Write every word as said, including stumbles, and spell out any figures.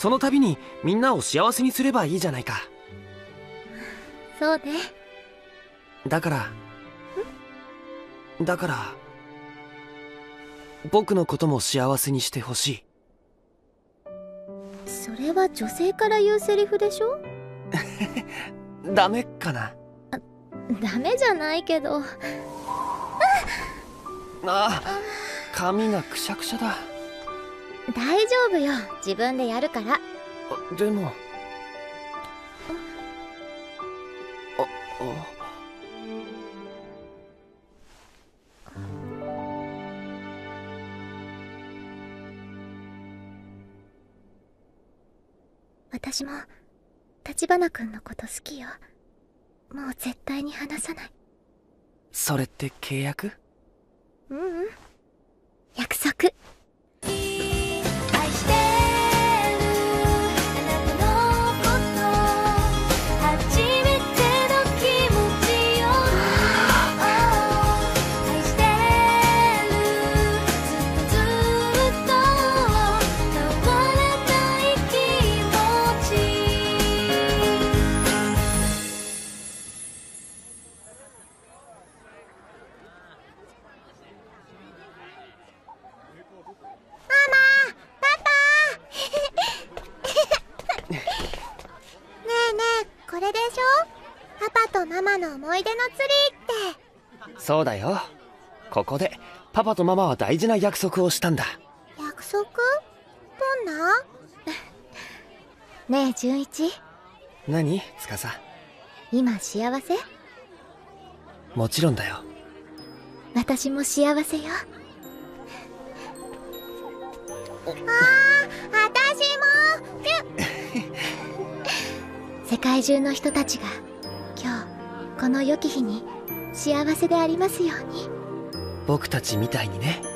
その度にみんなを幸せにすればいいじゃないか。 そうね。 だからだから僕のことも幸せにしてほしい。 それは女性から言うセリフでしょ？ ダメかな。 ダメじゃないけど。ああ、髪がくしゃくしゃだ。 大丈夫よ、自分でやるから。 でもああ私も橘くんのこと好きよ。もう絶対に離さない。 それって契約？ ううん、約束。ママの思い出のツリーって。 そうだよ。ここでパパとママは大事な約束をしたんだ。 約束？どんな？ねえ純一。 何？司。 今幸せ？ もちろんだよ。 私も幸せよ。ああ、私も。世界中の人たちが今日この良き日に幸せでありますように。 僕たちみたいにね。